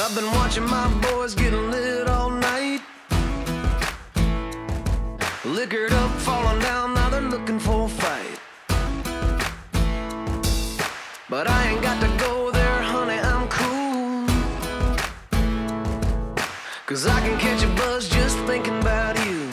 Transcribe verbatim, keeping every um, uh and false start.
I've been watching my boys getting lit all night, liquored up, falling down, now they're looking for a fight. But I ain't got to go there, honey, I'm cool, 'cause I can catch a buzz just thinking about you.